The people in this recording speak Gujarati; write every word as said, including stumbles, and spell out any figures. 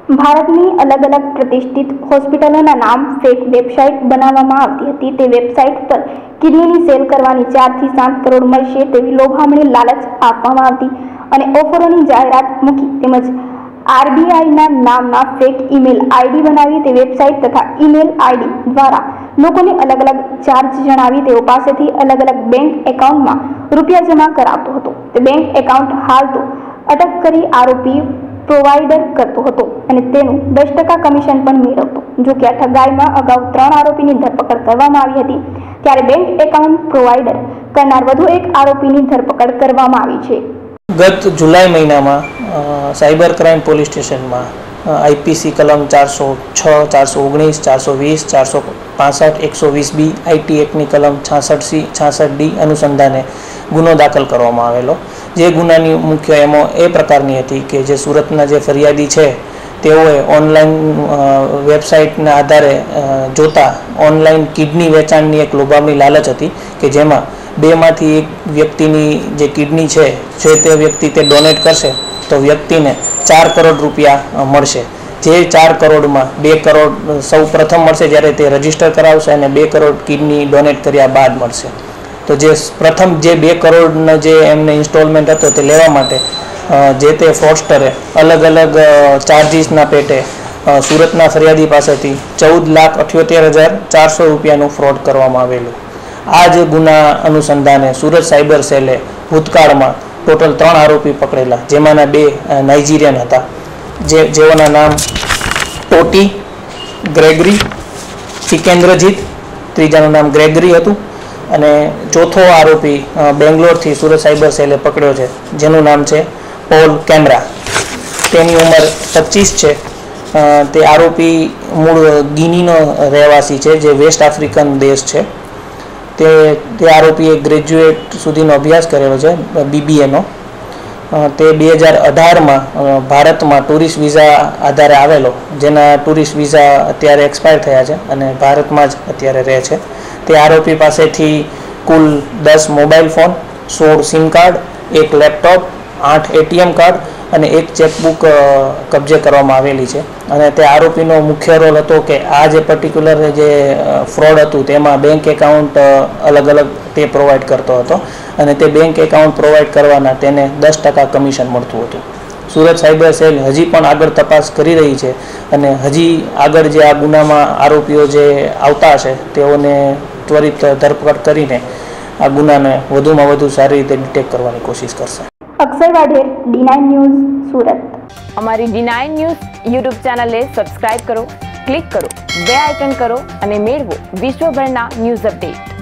ભારતની અલગ અલગ પ્રતિષ્ઠિત હોસ્પિટલોના નામ ફેક વેબસાઇટ બનાવવામાં આવતી હતી। તે વેબસાઇટ પર કિડનીની સેલ કરવાની ચારથી સાત કરોડ મળશે તેવી લોભામણી લાલચ આપવામાં આવતી અને ઓફરોની જાહેરાત મૂકી તેમજ આરબીઆઈના નામના ફેક ઈમેલ આઈડી બનાવી તે વેબસાઇટ તથા ઈમેલ આઈડી દ્વારા લોકોને અલગ અલગ ચાર્જ જણાવી તેઓ પાસેથી અલગ અલગ બેંક એકાઉન્ટમાં રૂપિયા જમા કરાવતો હતો। તે બેંક એકાઉન્ટ હાલ તો અટક કરી આરોપી પ્રોવાइडर करतो હતો અને તેનું દસ ટકા કમિશન પણ મેળવતો। જો કે આ ઠગાઈમાં અગાઉ ત્રણ આરોપીની ધરપકડ કરવામાં આવી હતી ત્યારે બેંક એકાઉન્ટ પ્રોવાइडर કરનાર વધુ એક આરોપીની ધરપકડ કરવામાં આવી છે। ગત જુલાઈ મહિનામાં સાયબર ક્રાઇમ પોલીસ સ્ટેશનમાં આઈપીસી કલમ ચારસો છ ચારસો ઓગણીસ ચારસો વીસ ચારસો પાસઠ એકસો વીસ બી આઈટી એક્ટની કલમ છાસઠ સી છાસઠ ડી અનુસંધાને ગુનો દાખલ કરવામાં આવેલો। જે ગુનાની મુખ્ય એમો એ પ્રકારની હતી કે જે સુરતના જે ફરિયાદી છે તેઓએ ઓનલાઈન વેબસાઇટના આધારે જોતા ઓનલાઈન કિડની વેચાણની એક લોભામણી લાલચ હતી કે જેમાં બેમાંથી એક વ્યક્તિની જે કિડની છે જે તે વ્યક્તિ તે ડોનેટ કરશે તો વ્યક્તિને ચાર કરોડ રૂપિયા મળશે। જે ચાર કરોડમાં બે કરોડ સૌ પ્રથમ મળશે જ્યારે તે રજીસ્ટર કરાવશે અને બે કરોડ કિડની ડોનેટ કર્યા બાદ મળશે। તો જે પ્રથમ જે બે કરોડનો જે એમને ઇન્સ્ટોલમેન્ટ હતો તે લેવા માટે જે તે ફ્રોડસ્ટરે અલગ અલગ ચાર્જીસના પેટે સુરતના ફરિયાદી પાસેથી ચૌદ લાખ અઠ્યોતેર હજાર ચારસો રૂપિયાનું ફ્રોડ કરવામાં આવેલું। આ જે ગુના અનુસંધાને સુરત સાયબર સેલે ભૂતકાળમાં ટોટલ ત્રણ આરોપી પકડેલા જેમાંના બે નાઇજીરિયન હતા જે જેઓના નામ ટોટી ગ્રેગરી સિકેન્દ્રજીત ત્રીજાનું નામ ગ્રેગરી હતું અને ચોથો આરોપી બેંગ્લોરથી સુરત સાયબર સેલે પકડ્યો છે જેનું નામ છે પોલ કેમરા। તેની ઉંમર પચીસ છે। તે આરોપી મૂળ ગિનીનો રહેવાસી છે જે વેસ્ટ આફ્રિકન દેશ છે। તે તે આરોપીએ ગ્રેજ્યુએટ સુધીનો અભ્યાસ કરેલો છે બીબીએનો। તે બે હજાર અઢારમાં ભારતમાં ટુરિસ્ટ વિઝા આધારે આવેલો જેના ટુરિસ્ટ વિઝા અત્યારે એક્સપાયર થયા છે અને ભારતમાં જ અત્યારે રહે છે। તે આરોપી પાસેથી કુલ દસ મોબાઈલ ફોન સોળ સિમ કાર્ડ એક લેપટોપ આઠ એટીએમ કાર્ડ અને એક ચેકબુક કબજે કરવામાં આવેલી છે અને તે આરોપીનો મુખ્ય રોલ હતો કે આ જે પર્ટિક્યુલર જે ફ્રોડ હતું તેમાં બેંક એકાઉન્ટ અલગ અલગ તે પ્રોવાઈડ કરતો હતો અને તે બેંક એકાઉન્ટ પ્રોવાઈડ કરવાના તેને દસ ટકા કમિશન મળતું હતું। સુરત સાયબર સેલ હજી પણ આગળ તપાસ કરી રહી છે અને હજી આગળ જે આ ગુનામાં આરોપીઓ જે આવતા હશે તેઓને ત્વરિત ધરપકડ કરીને આ ગુનાને વધુમાં વધુ સારી રીતે ડિટેક્ટ કરવાની કોશિશ કરશે। Akshay Vadher, D nine news, Surat. અમારી ડી નાઇન ન્યૂઝ યુટ્યુબ ચેનલને સબસ્ક્રાઇબ કરો, ક્લિક કરો, બે આઇકન કરો અને મેળવો વિશ્વભરના ન્યૂઝ અપડેટ।